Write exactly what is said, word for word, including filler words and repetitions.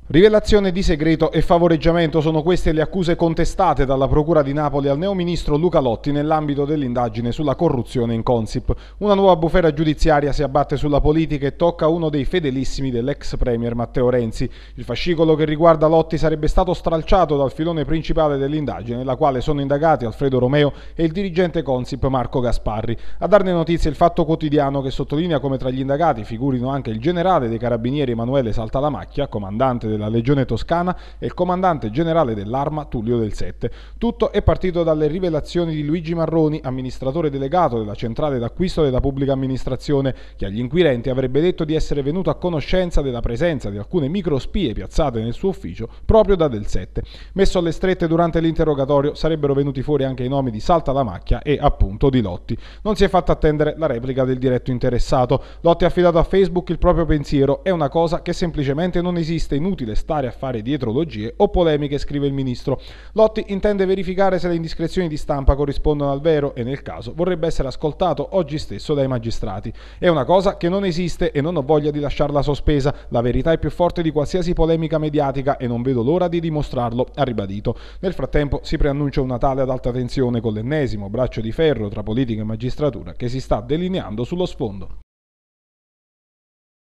Rivelazione di segreto e favoreggiamento sono queste le accuse contestate dalla Procura di Napoli al neoministro Luca Lotti nell'ambito dell'indagine sulla corruzione in Consip. Una nuova bufera giudiziaria si abbatte sulla politica e tocca uno dei fedelissimi dell'ex premier Matteo Renzi. Il fascicolo che riguarda Lotti sarebbe stato stralciato dal filone principale dell'indagine, nella quale sono indagati Alfredo Romeo e il dirigente Consip Marco Gasparri. A darne notizia il Fatto Quotidiano, che sottolinea come tra gli indagati figurino anche il generale dei carabinieri Emanuele Saltalamacchia, comandante della Legione Toscana, e il comandante generale dell'Arma Tullio Del Sette. Tutto è partito dalle rivelazioni di Luigi Marroni, amministratore delegato della centrale d'acquisto della pubblica amministrazione, che agli inquirenti avrebbe detto di essere venuto a conoscenza della presenza di alcune microspie piazzate nel suo ufficio proprio da Del Sette. Messo alle strette durante l'interrogatorio sarebbero venuti fuori anche i nomi di Saltalamacchia e appunto di Lotti. Non si è fatta attendere la replica del diretto interessato. Lotti ha affidato a Facebook il proprio pensiero: è una cosa che semplicemente non esiste, inutile stare a fare dietrologie o polemiche, scrive il ministro. Lotti intende verificare se le indiscrezioni di stampa corrispondono al vero e nel caso vorrebbe essere ascoltato oggi stesso dai magistrati. È una cosa che non esiste e non ho voglia di lasciarla sospesa. La verità è più forte di qualsiasi polemica mediatica e non vedo l'ora di dimostrarlo, ha ribadito. Nel frattempo si preannuncia un Natale ad alta tensione con l'ennesimo braccio di ferro tra politica e magistratura che si sta delineando sullo sfondo.